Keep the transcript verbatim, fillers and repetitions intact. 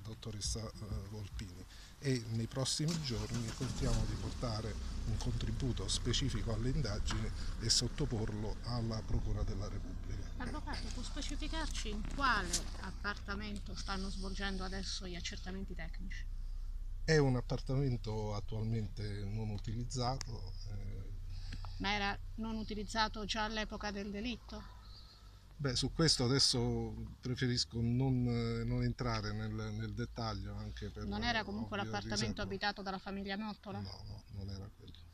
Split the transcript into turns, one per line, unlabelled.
dottoressa eh, Volpini, e nei prossimi giorni contiamo di portare un contributo specifico alle indagini e sottoporlo alla Procura della Repubblica.
Avvocato, può specificarci in quale appartamento stanno svolgendo adesso gli accertamenti tecnici?
È un appartamento attualmente non utilizzato. eh,
Ma era non utilizzato già all'epoca del delitto?
Beh, su questo adesso preferisco non, eh, non entrare nel, nel dettaglio, anche per
Non era
eh,
comunque
ovvie
l'appartamento
riserve.
abitato dalla famiglia Mottola?
No, no, non era quello.